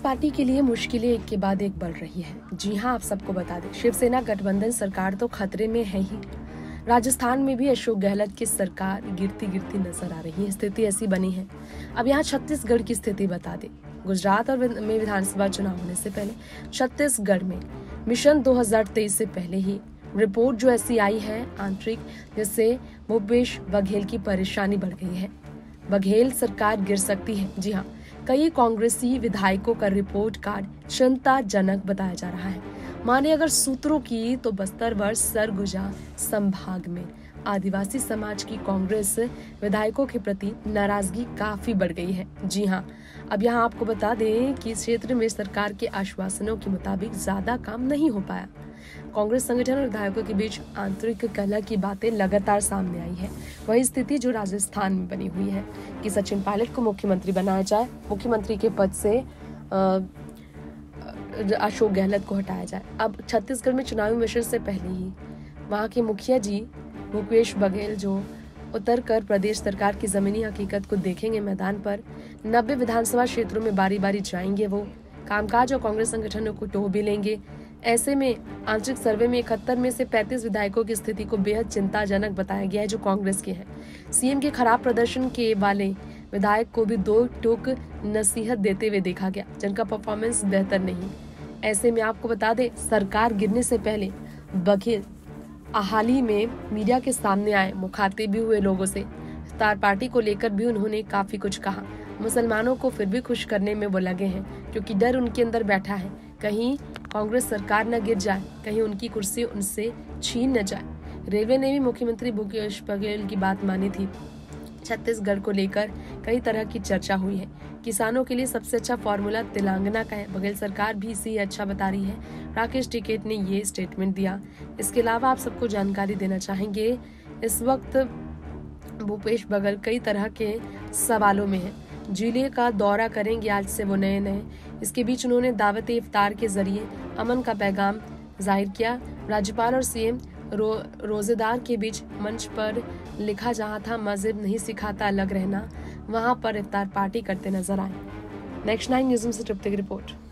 Party के लिए मुश्किलें एक के बाद एक बढ़ रही है। जी हां, आप सबको बता दें, शिवसेना गठबंधन सरकार तो खतरे में है ही। राजस्थान में भी अशोक गहलोत की सरकार गिरती गिरती नजर आ रही है। स्थिति ऐसी बनी है। अब यहाँ छत्तीसगढ़ की स्थिति बता दें। गुजरात और में विधानसभा चुनाव होने से पहले छत्तीसगढ़ में मिशन 2023 से पहले ही रिपोर्ट जो ऐसी आई है आंतरिक, जिससे भूपेश बघेल की परेशानी बढ़ गई है। बघेल सरकार गिर सकती है। जी हाँ, कई कांग्रेसी विधायकों का रिपोर्ट कार्ड चिंताजनक बताया जा रहा है। माने अगर सूत्रों की तो बस्तर व सरगुजा संभाग में आदिवासी समाज की कांग्रेस विधायकों के प्रति नाराजगी काफी बढ़ गई है। जी हाँ, अब यहाँ आपको बता दें कि इस क्षेत्र में सरकार के आश्वासनों के मुताबिक ज्यादा काम नहीं हो पाया। कांग्रेस संगठन और विधायकों के बीच आंतरिक कलह की बातें लगातार सामने आई है। वही स्थिति जो राजस्थान में बनी हुई है कि सचिन पायलट को मुख्यमंत्री बनाया जाए, मुख्यमंत्री के पद से अशोक गहलोत को हटाया जाए। अब छत्तीसगढ़ में चुनावी मिशन से पहले ही वहां के मुखिया जी भूपेश बघेल जो उतर कर प्रदेश सरकार की जमीनी हकीकत को देखेंगे मैदान पर, 90 विधानसभा क्षेत्रों में बारी बारी जाएंगे, वो कामकाज और कांग्रेस संगठनों को टोह भी लेंगे। ऐसे में आंतरिक सर्वे में 71 में से 35 विधायकों की स्थिति को बेहद चिंताजनक बताया गया है, जो कांग्रेस के हैं। सीएम के खराब प्रदर्शन के वाले विधायक को भी 2 टूक नसीहत देते हुए देखा गया, जिनका परफॉर्मेंस बेहतर नहीं। ऐसे में आपको बता दें, सरकार गिरने से पहले बघेल हाल ही में मीडिया के सामने आए, मुखातिब भी हुए लोगों से। इफ्तार पार्टी को लेकर भी उन्होंने काफी कुछ कहा। मुसलमानों को फिर भी खुश करने में वो लगे हैं, क्योंकि डर उनके अंदर बैठा है, कहीं कांग्रेस सरकार न गिर जाए, कहीं उनकी कुर्सी उनसे छीन न जाए। रेलवे ने भी मुख्यमंत्री भूपेश बघेल की बात मानी थी। छत्तीसगढ़ को लेकर कई तरह की चर्चा हुई है। किसानों के लिए सबसे अच्छा फॉर्मूला तेलंगाना का है। बघेल सरकार भी इसे अच्छा बता रही है। राकेश टिकैत ने ये स्टेटमेंट दिया। इसके अलावा आप सबको जानकारी देना चाहेंगे, इस वक्त भूपेश बघेल कई तरह के सवालों में है। जिले का दौरा करेंगे आज से वो नए। इसके बीच उन्होंने दावत इफ्तार के जरिए अमन का पैगाम जाहिर किया। राज्यपाल और सीएम रोजेदार के बीच मंच पर लिखा जहां था मजहब नहीं सिखाता अलग रहना, वहां पर इफ्तार पार्टी करते नजर आए। नेक्स्ट 9 न्यूज़ से तृप्ति की रिपोर्ट।